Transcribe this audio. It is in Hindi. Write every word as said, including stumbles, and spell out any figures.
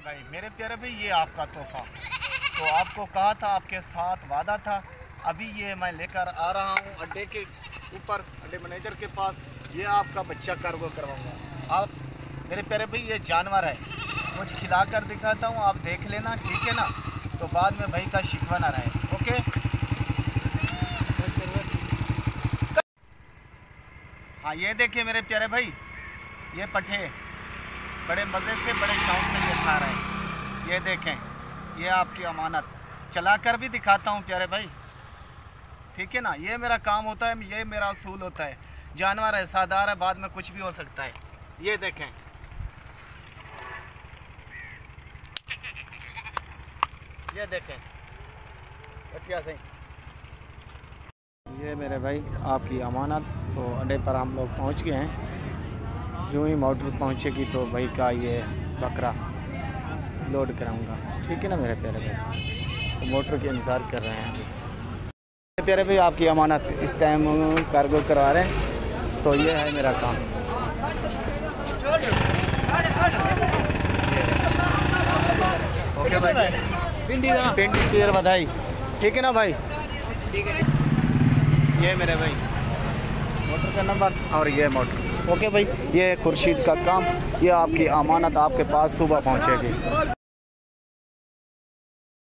भाई, मेरे प्यारे भाई, ये आपका तोहफा। तो आपको कहा था, आपके साथ वादा था, अभी ये मैं लेकर आ रहा हूँ अड्डे के ऊपर, अड्डे मैनेजर के पास। ये आपका बच्चा कार्गो करवाऊँगा। आप मेरे प्यारे भाई, ये जानवर है, कुछ खिला कर दिखाता हूँ, आप देख लेना, ठीक है ना? तो बाद में भाई का शिकवा ना रहे। ओके, हाँ ये देखिए मेरे प्यारे भाई, ये पठे बड़े मज़े से, बड़े शौक से ये खा रहे हैं। ये देखें, ये आपकी अमानत, चला कर भी दिखाता हूँ प्यारे भाई, ठीक है ना? ये मेरा काम होता है, ये मेरा असूल होता है। जानवर है, सादार है, बाद में कुछ भी हो सकता है। ये देखें, ये देखें बढ़िया से। ये मेरे भाई आपकी अमानत। तो अड्डे पर हम लोग पहुँच गए हैं। यूँ ही मोटर पहुँचेगी तो भाई का ये बकरा लोड कराऊंगा, ठीक है ना मेरे प्यारे भाई? तो मोटर के इंतज़ार कर रहे हैं मेरे प्यारे भाई, आपकी अमानत इस टाइम कार्गो करवा रहे हैं। तो ये है मेरा काम। ओके भाई, पिंडी क्लियर बधाई, ठीक है ना भाई? ये मेरे भाई मोटर का नंबर और ये मोटर। ओके भाई, ये खुर्शीद का काम, ये आपकी अमानत आपके पास सुबह पहुंचेगी।